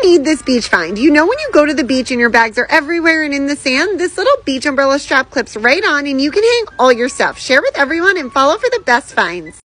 need this beach find. You know when you go to the beach and your bags are everywhere and in the sand? This little beach umbrella strap clips right on and you can hang all your stuff. Share with everyone and follow for the best finds.